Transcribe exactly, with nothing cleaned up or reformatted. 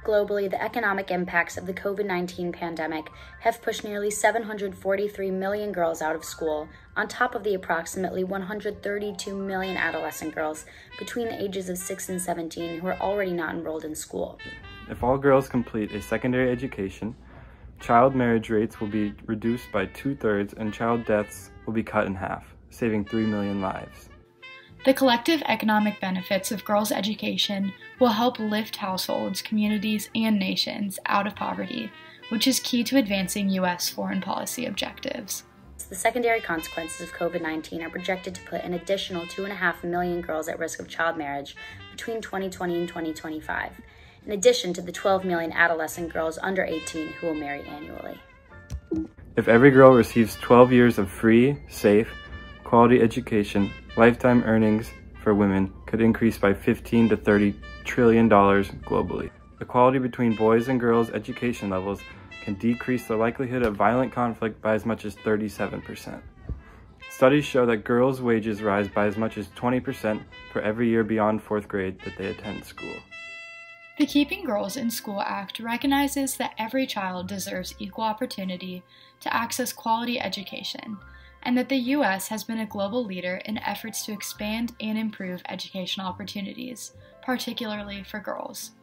globally, the economic impacts of the COVID nineteen pandemic have pushed nearly seven hundred forty-three million girls out of school, on top of the approximately one hundred thirty-two million adolescent girls between the ages of six and seventeen who are already not enrolled in school. If all girls complete a secondary education, child marriage rates will be reduced by two-thirds and child deaths will be cut in half, saving three million lives. The collective economic benefits of girls' education will help lift households, communities, and nations out of poverty, which is key to advancing U S foreign policy objectives. The secondary consequences of COVID nineteen are projected to put an additional two point five million girls at risk of child marriage between twenty twenty and twenty twenty-five, in addition to the twelve million adolescent girls under eighteen who will marry annually. If every girl receives twelve years of free, safe, quality education, lifetime earnings for women could increase by fifteen to thirty trillion dollars globally. Equality between boys and girls' education levels can decrease the likelihood of violent conflict by as much as thirty-seven percent. Studies show that girls' wages rise by as much as twenty percent for every year beyond fourth grade that they attend school. The Keeping Girls in School Act recognizes that every child deserves equal opportunity to access quality education, and that the U S has been a global leader in efforts to expand and improve educational opportunities, particularly for girls.